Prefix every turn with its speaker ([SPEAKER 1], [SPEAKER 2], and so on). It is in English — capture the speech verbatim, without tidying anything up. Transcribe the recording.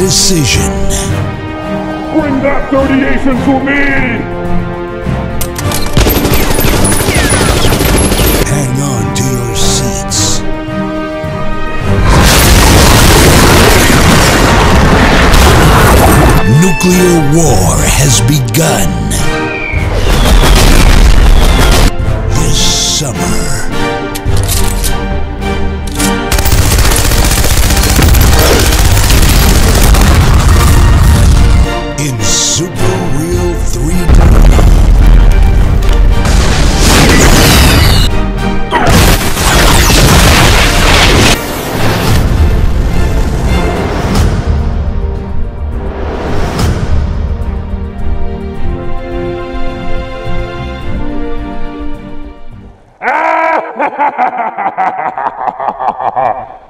[SPEAKER 1] decision.
[SPEAKER 2] Bring that radiation to me!
[SPEAKER 1] Hang on to your seats. Nuclear war has begun. This summer. In Super Real three D.
[SPEAKER 2] Ah!